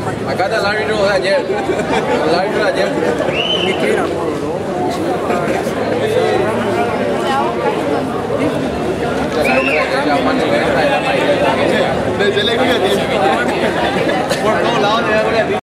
Acá está el árbitro de ayer. El árbitro de ayer. ¿Qué quiera, La mano de la